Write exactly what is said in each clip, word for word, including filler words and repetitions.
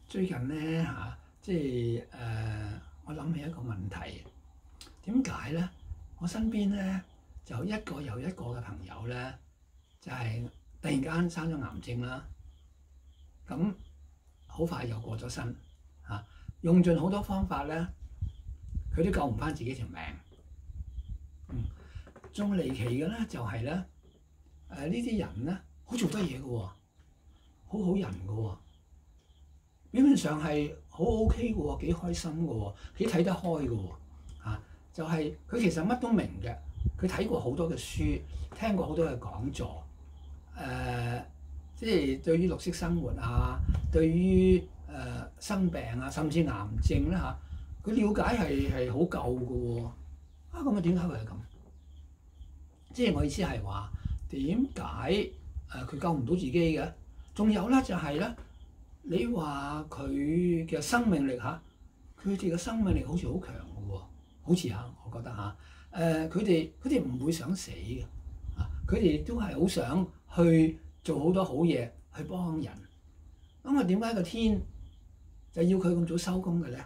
最近咧嚇，即係誒、呃，我諗起一個問題，點解咧？我身邊咧就一個又一個嘅朋友咧，就係、是、突然間生咗癌症啦，咁好快又過咗身嚇、啊，用盡好多方法咧，佢都救唔翻自己條命。嗯，仲離奇嘅咧就係、是、咧，誒、呃、呢啲人咧好做得嘢嘅喎，好好人嘅喎。表面上係好 OK 嘅喎，幾開心嘅喎，幾睇得開嘅喎，嚇就係、是、佢其實乜都明嘅，佢睇過好多嘅書，聽過好多嘅講座，誒、呃，即係對於綠色生活啊，對於誒、呃、生病啊，甚至癌症咧嚇，佢、啊、了解係係好夠嘅喎，啊咁啊點解會係咁？即係我意思係話點解誒佢救唔到自己嘅？仲有咧就係、是、咧。你話佢嘅生命力嚇，佢哋嘅生命力好似好強嘅喎，好似嚇，我覺得嚇，誒佢哋佢哋唔會想死嘅，啊佢哋都係好想去做好多好嘢去幫人。咁啊點解個天就要佢咁早收工嘅咧？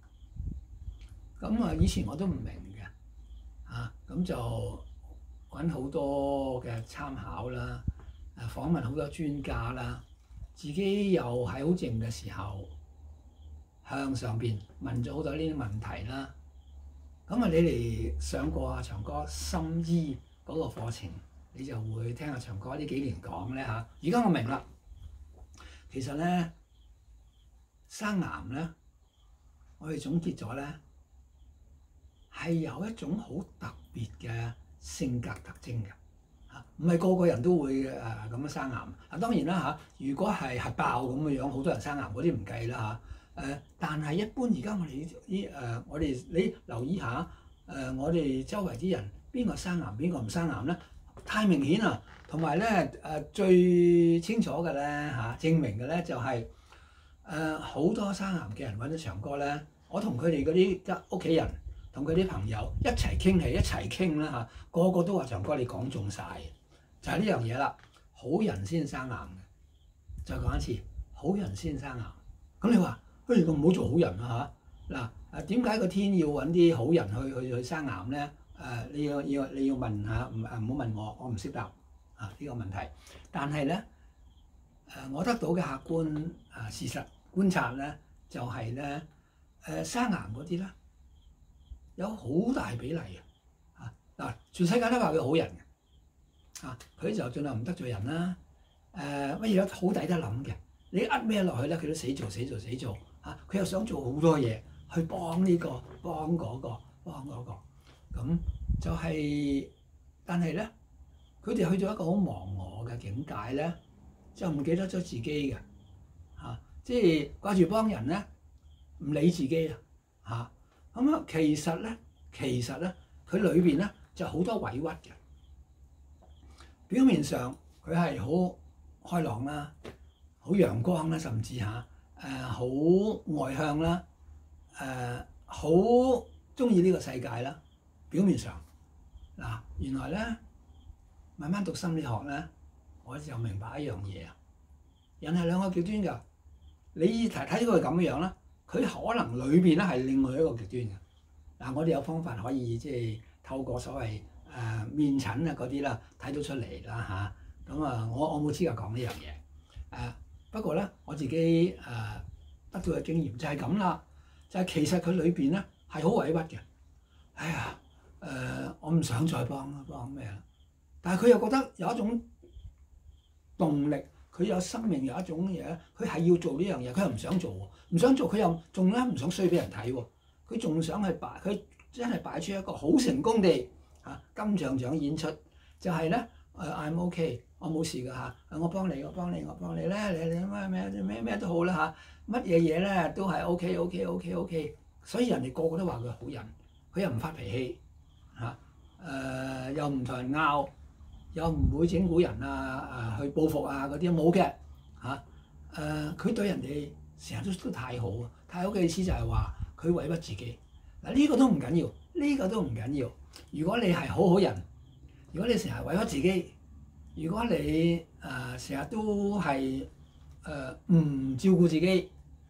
咁啊以前我都唔明嘅，啊咁就揾好多嘅參考啦，誒訪問好多專家啦。自己又喺好靜嘅時候，向上邊問咗好多呢啲問題啦。咁啊，你哋上過阿長哥心醫嗰個課程，你就會聽阿長哥呢幾年講咧嚇。而家我明啦，其實咧生癌咧，我哋總結咗咧係有一種好特別嘅性格特徵嘅。唔係個個人都會誒咁樣生癌。啊當然啦嚇，如果係核爆咁嘅樣，好多人生癌嗰啲唔計啦嚇。誒、啊，但係一般而家我哋呢誒，我哋你留意下誒、呃，我哋周圍啲人邊個生癌，邊個唔生癌咧？太明顯啦。同埋咧誒，最清楚嘅咧嚇，證明嘅咧就係誒好多生癌嘅人揾咗長哥咧，我同佢哋嗰啲家屋企人同佢啲朋友一齊傾起，一齊傾啦嚇，個個都話長哥你講中晒。就係呢樣嘢啦，好人先生癌嘅。再講一次，好人先生癌。咁你話，不如咁唔好做好人啊嚇？嗱，誒點解個天要揾啲好人去去去生癌咧？誒、呃，你要要你要問下，唔誒唔好問我，我唔識答啊呢、呢個問題。但係咧，誒我得到嘅客觀啊事實觀察咧，就係咧誒生癌嗰啲咧，有好大比例嘅嚇嗱，全世界都話佢好人嘅。啊！佢就盡量唔得罪人啦。誒乜嘢好抵得諗嘅？你呃咩落去咧，佢都死做死做死做嚇。佢、啊、又想做好多嘢去幫呢、呢個幫嗰、嗰個幫嗰、嗰個。咁就係、係，但係咧，佢哋去到一個好忘我嘅境界咧，就唔記得咗自己嘅嚇、啊，即係掛住幫人咧，唔理自己啊嚇。咁啊，其實咧，其實咧，佢裏邊咧就好多委屈嘅。表面上佢係好開朗啦，好陽光啦，甚至嚇誒好外向啦，誒好中意呢個世界啦。表面上嗱，原來咧慢慢讀心理學咧，我就明白一樣嘢啊。人係兩個極端㗎，你睇睇佢咁樣啦，佢可能裏邊咧係另外一個極端嘅。嗱，我哋有方法可以即係透過所謂誒、呃、面診啊嗰啲啦，睇到出嚟啦嚇。咁啊，我我冇資格講呢樣嘢。誒不過咧，我自己誒、呃、得到嘅經驗就係咁啦，就係、是、其實佢裏邊咧係好委屈嘅。哎呀誒、呃，我唔想再幫啦，幫咩啦？但係佢又覺得有一種動力，佢有生命有一種嘢，佢係要做呢樣嘢，佢又唔想做喎，唔想做佢又仲咧唔想衰俾人睇喎，佢仲想係擺，佢真係擺出一個好成功地。嚇、啊、金像獎演出就係、是、咧誒 I'm OK， 我冇事㗎嚇，我幫你，我幫你，我幫你咧，你你咩咩咩咩都好啦嚇，乜嘢嘢咧都係 OK OK OK OK， 所以人哋個個都話佢係好人，佢又唔發脾氣嚇，誒、啊呃、又唔同人拗，又唔會整蠱人啊誒去報復啊嗰啲冇嘅嚇，誒佢對人哋成日都都太好啊，太好嘅意思就係話佢委屈自己嗱，呢、這個都唔緊要，呢、這個都唔緊要。如果你係好好人，如果你成日委屈自己，如果你誒成日都係誒唔照顧自己，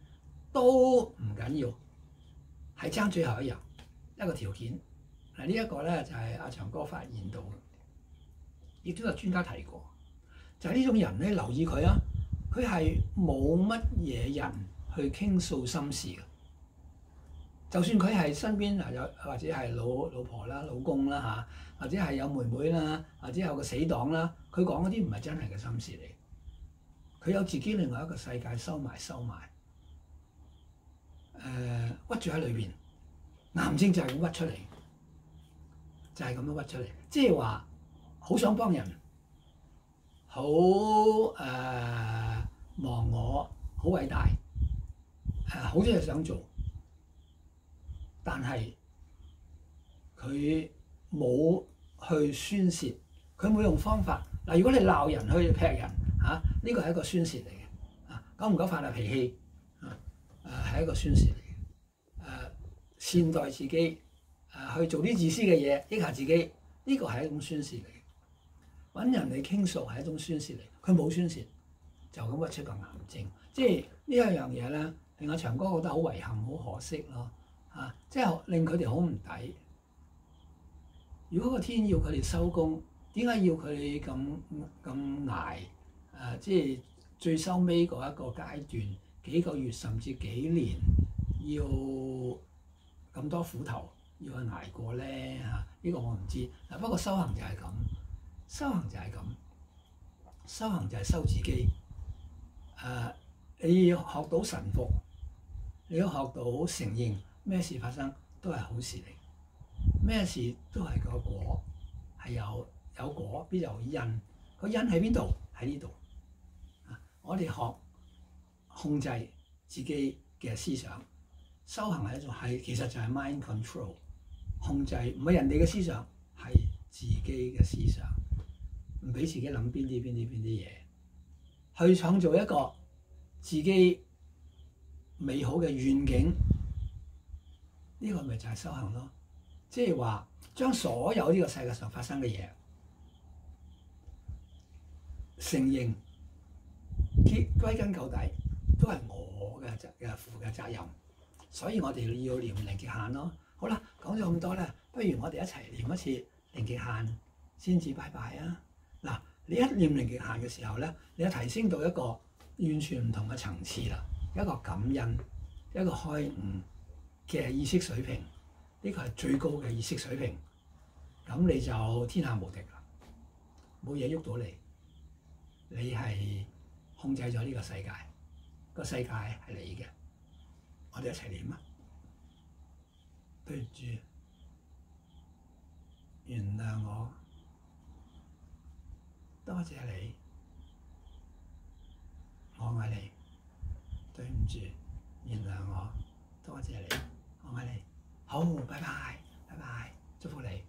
都唔緊要，係爭最後一樣一個條件。嗱，呢一個咧就係阿長哥發現到嘅，亦都有專家提過，就係、是、呢種人咧，留意佢啊，佢係冇乜嘢人去傾訴心事嘅。就算佢係身邊嗱有或者係老老婆啦、老公啦嚇，或者係有妹妹啦，或者有個死黨啦，佢講嗰啲唔係真係嘅心事嚟，佢有自己另外一個世界收埋收埋，誒、呃、屈住喺裏邊，癌症就係咁屈出嚟，就係、是、咁樣屈出嚟，即係話好想幫人，好誒、呃、忘我，好偉大，誒好多嘢想做。但係佢冇去宣泄，佢冇用方法。嗱，如果你鬧人去劈人嚇，呢個係一個宣泄嚟嘅。啊，久唔久發下脾氣啊，誒係一個宣泄嚟嘅。誒、啊，善待自己，誒、啊、去做啲自私嘅嘢，益下自己，呢個係一種宣泄嚟嘅。揾人嚟傾訴係一種宣泄嚟，佢冇宣泄，就咁屈出個癌症。即係呢一樣嘢咧，令阿長哥覺得好遺憾，好可惜咯。啊！即係令佢哋好唔抵。如果個天要佢哋收工，點解要佢哋咁咁捱？誒、啊，即係最收尾嗰一個階段，幾個月甚至幾年，要咁多苦頭要去捱過咧嚇？呢、啊呢個我唔知。嗱，不過修行就係咁，修行就係咁，修行就係修自己。誒、啊，你要學到臣服，你要學到承認。咩事發生都係好事嚟，咩事都係個果，係有有果必有因，個因喺邊度？喺呢度。我哋學控制自己嘅思想，修行係一種係其實就係 mind control，控制唔係人哋嘅思想，係自己嘅思想，唔俾自己諗邊啲邊啲邊啲嘢，去創造一個自己美好嘅願景。呢個咪就係修行咯，即係話將所有呢個世界上發生嘅嘢承認，結歸根究底都係我嘅責嘅負嘅責任，所以我哋要念零極限咯。好啦，講咗咁多咧，不如我哋一齊念一次零極限先至拜拜啊！嗱，你一念零極限嘅時候咧，你就提升到一個完全唔同嘅層次啦，一個感恩，一個開悟嘅意識水平，呢個係最高嘅意識水平，咁你就天下無敵啦，冇嘢喐到你，你係控制咗呢個世界，個世界係你嘅，我哋一齊念啊！對唔住，原諒我，多謝你，我愛你，對唔住，原諒我，多謝你。我愛你，好，拜拜，拜拜，祝福你。